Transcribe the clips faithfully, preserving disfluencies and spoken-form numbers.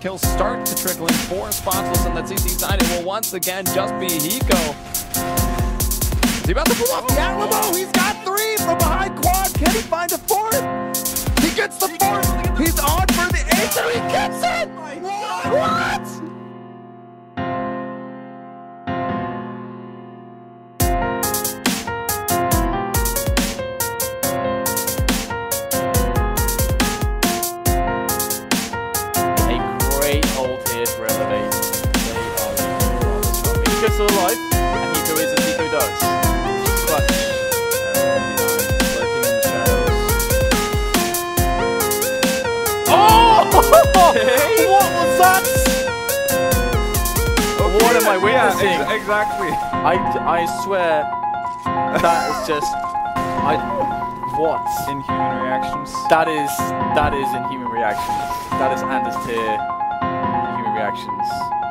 kills start to trickle in. Four responsibles on that C C side. It will once again just be Hiko. Is he about to pull off the Alamo? He's got three from behind quad. Can he find a fourth? He gets the fourth. He's on for the eighth and he gets it. What? Still alive, and Hiko is as Hiko does. Clutch. And you know, lurking in the shadows. Oh! Hey. What was that? Okay. What am I witnessing? Yeah, ex exactly. I, I swear that is just I what? Inhuman reactions. That is that is Inhuman reactions. That is Anders tier Inhuman reactions.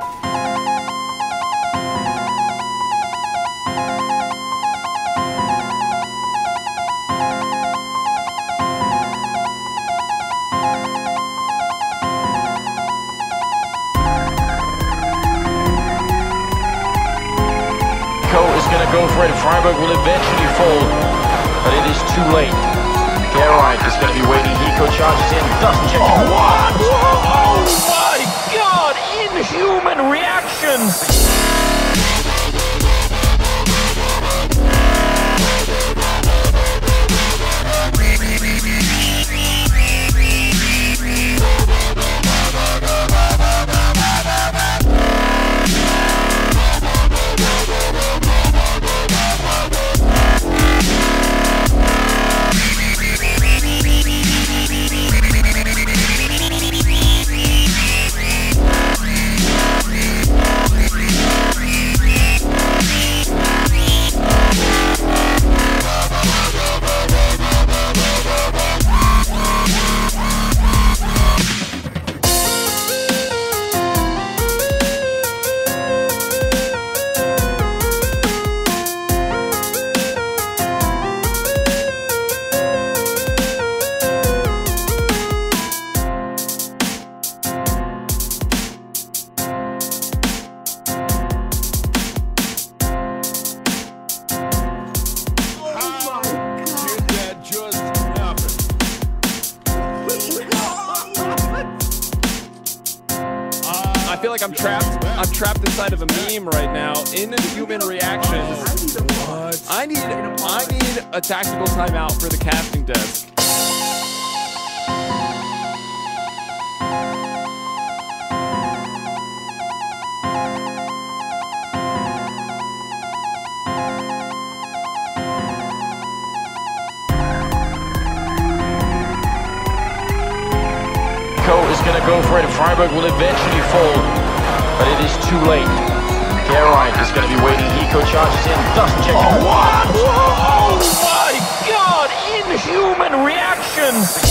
Gonna go for it. Freiburg will eventually fold, but it is too late. Geralt is going to be waiting. Hiko charges in, doesn't check. Oh, what? Oh my God! Inhuman reactions. I feel like I'm trapped. I'm trapped inside of a meme right now. Inhuman reactions. What? I need. I need a tactical timeout for the casting desk. Is going to go for it. Freiburg will eventually fold, but it is too late. Geralt is going to be waiting. Hiko charges in, doesn't check. Oh, what? Oh my God! Inhuman reactions.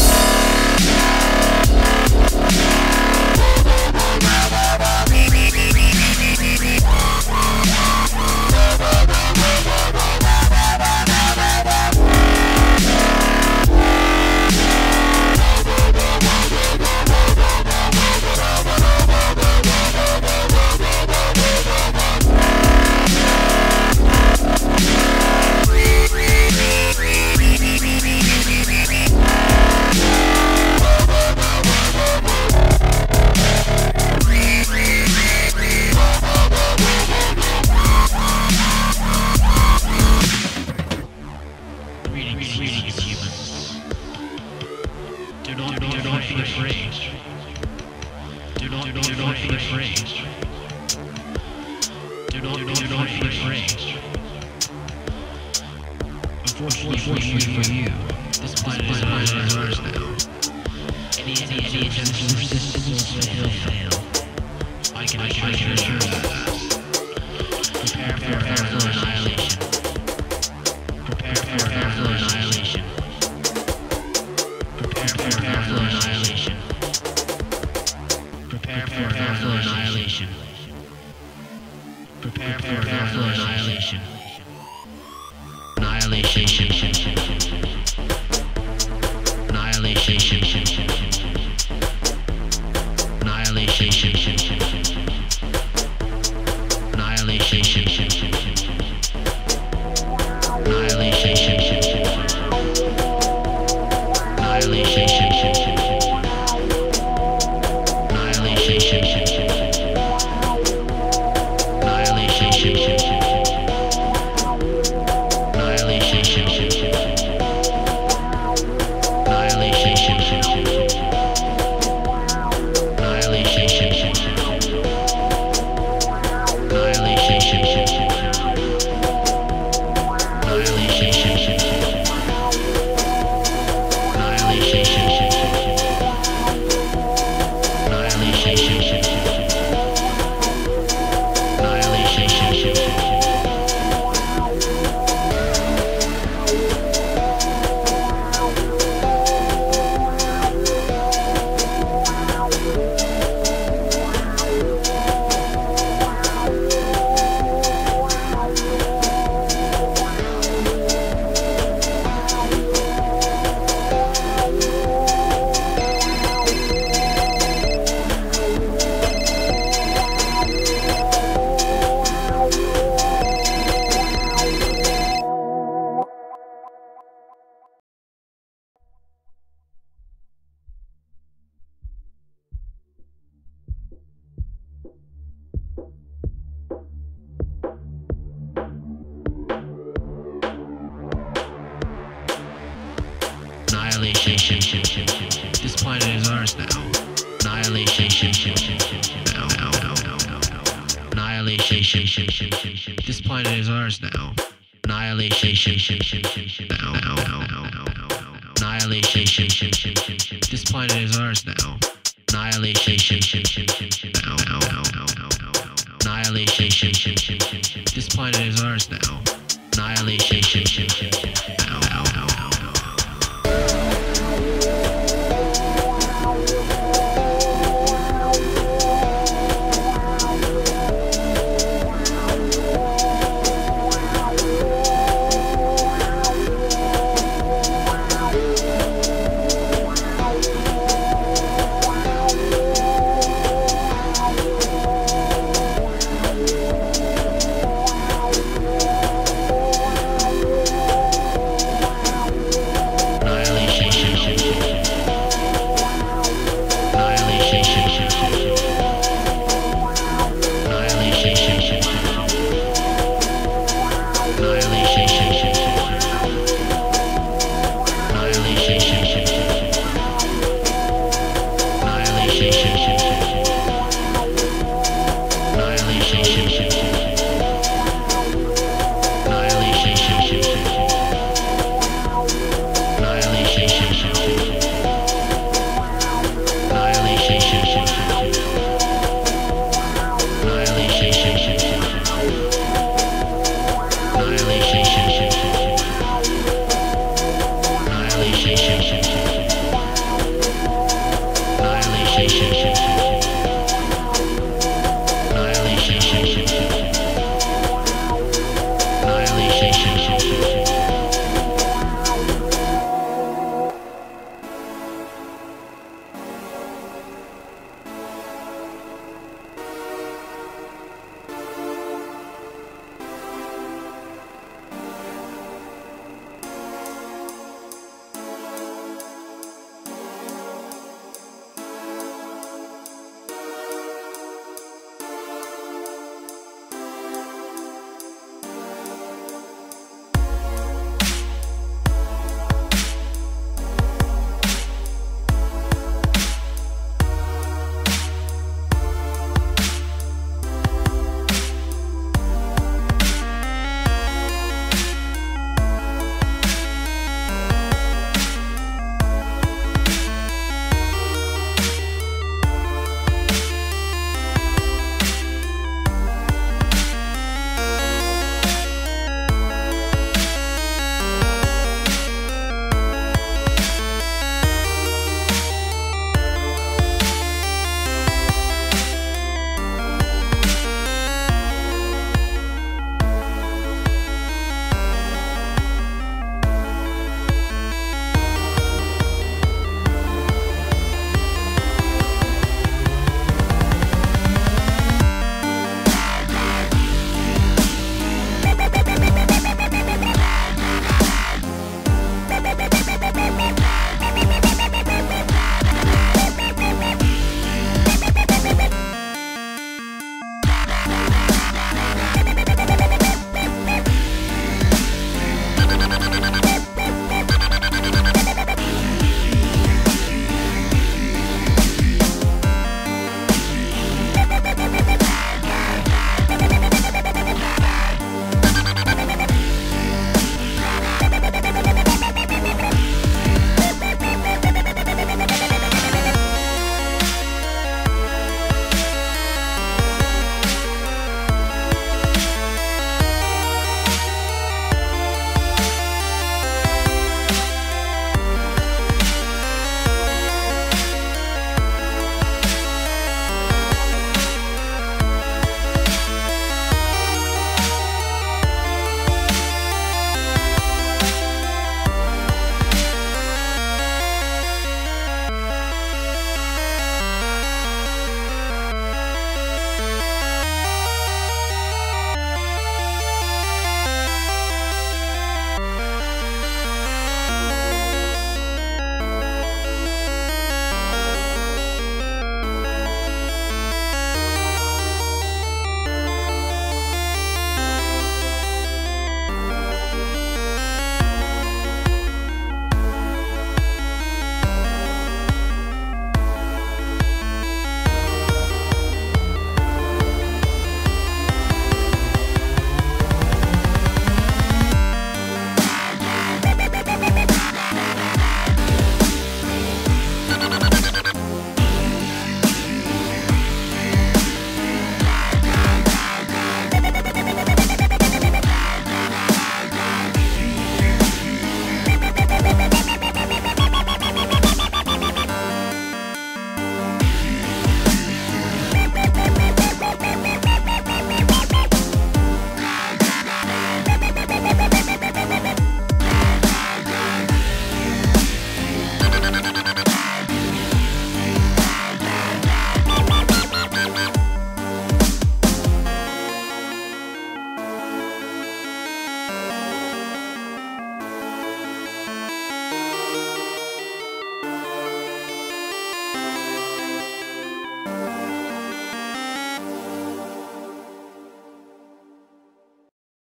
Unfortunately for you, this planet is ours now. Any any any attempts to resistance will fail. I can I can assure you that. Prepare prepare for annihilation. Prepare prepare for annihilation. Prepare prepare for annihilation. Prepare prepare for annihilation. Prepare prepare for annihilation. Annihilation. Annihilation. Annihilation. Annihilation. This planet is ours now. Annihilation. Now, now, now, now, now, now. Annihilation. This planet is ours now. Annihilation. Now, now, now, now, now, now. Annihilation. This planet is ours now. Annihilation. Now, now, now, now, now, now, now. Annihilation. This planet is ours now. Annihilation.